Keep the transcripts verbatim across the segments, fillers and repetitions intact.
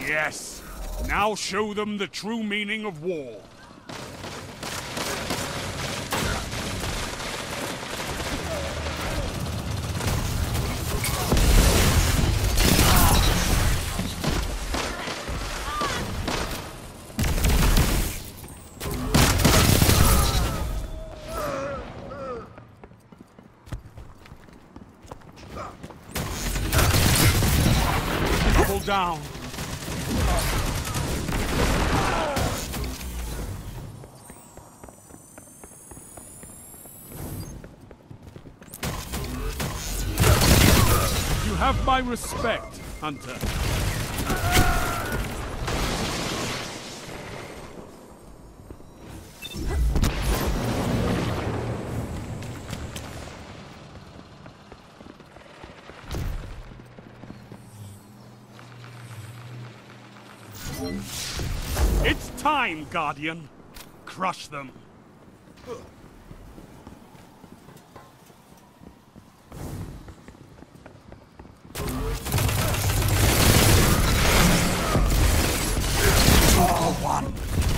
Yes. Now show them the true meaning of war. Double down. You have my respect, Hunter. It's time, Guardian. Crush them. One.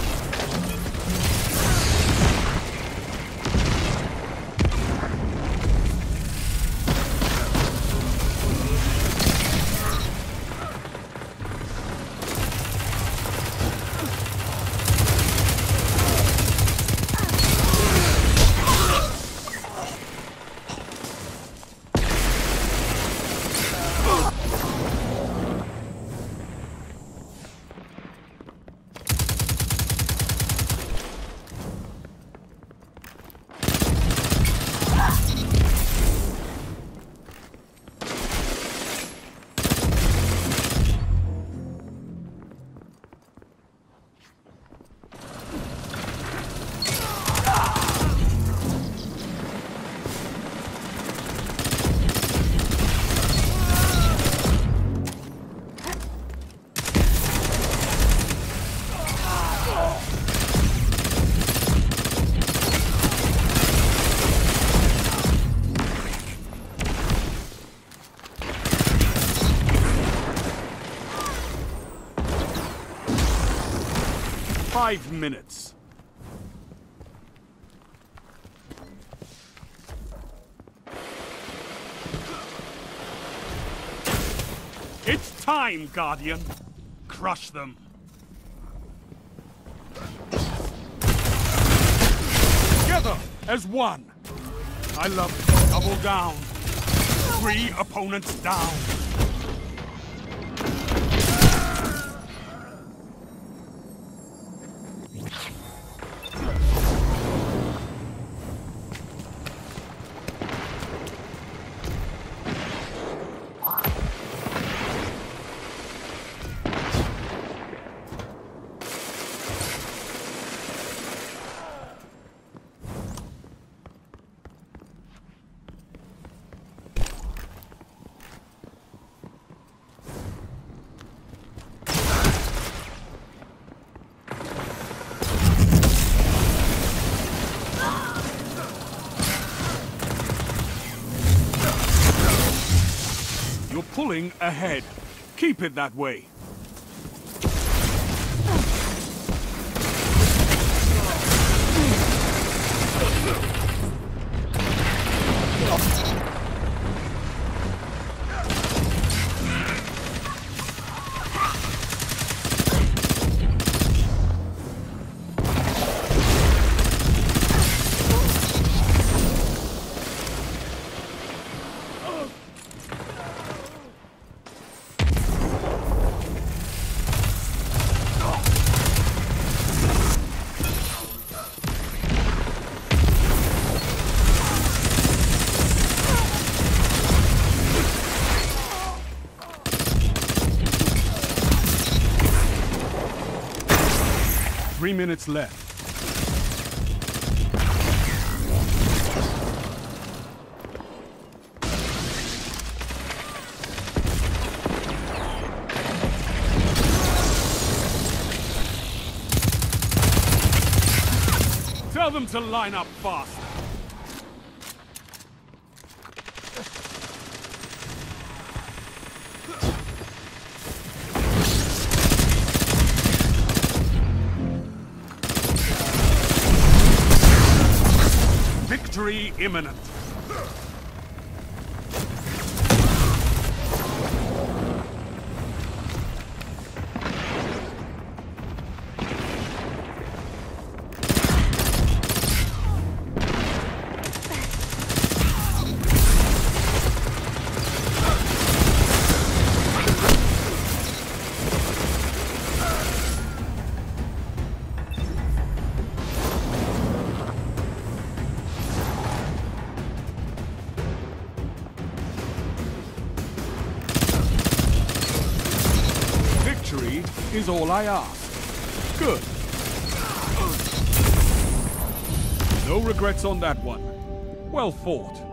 Five minutes. It's time, Guardian. Crush them. Together as one. I love it. Double down. Three opponents down. You're pulling ahead. Keep it that way. Three minutes left. Tell them to line up fast. Victory imminent. Victory is all I ask. Good. No regrets on that one. Well fought.